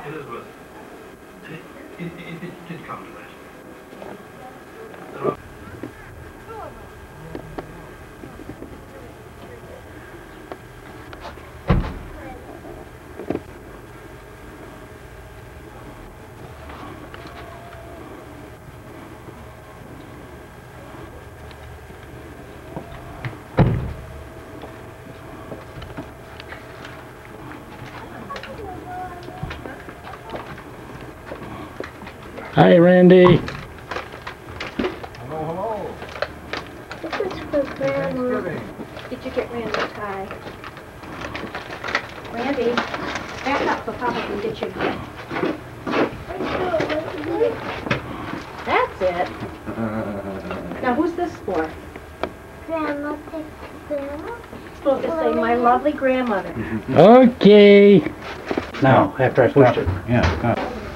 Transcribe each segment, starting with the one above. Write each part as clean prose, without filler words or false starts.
Elizabeth, it did come to that. Hi, Randy. Hello, hello. This is for Grandma. Thanksgiving. Did you get Randy's tie? Randy, back up so Papa can get your gift. That's it. Now, who's this for? Grandma, take Grandma. It's supposed to say, my lovely grandmother. Okay. Now, after I pushed it. Yeah.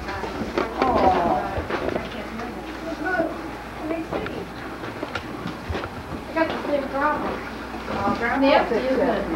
I got the same problem. Yep, It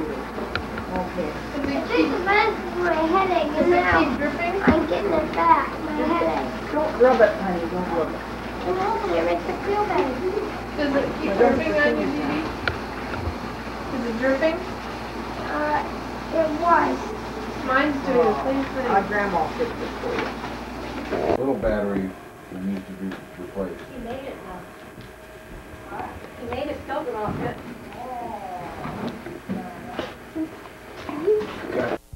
just prevents my headache, and now I'm getting it back. My headache. Don't rub it, honey, don't rub it. And hopefully it makes it feel better. Does it keep dripping on your TV? Is it dripping? It was. Mine's doing the same thing. Grandma fixed it for you. Little battery that needs to be replaced. He made it now. He made it still, but I'll fit. Got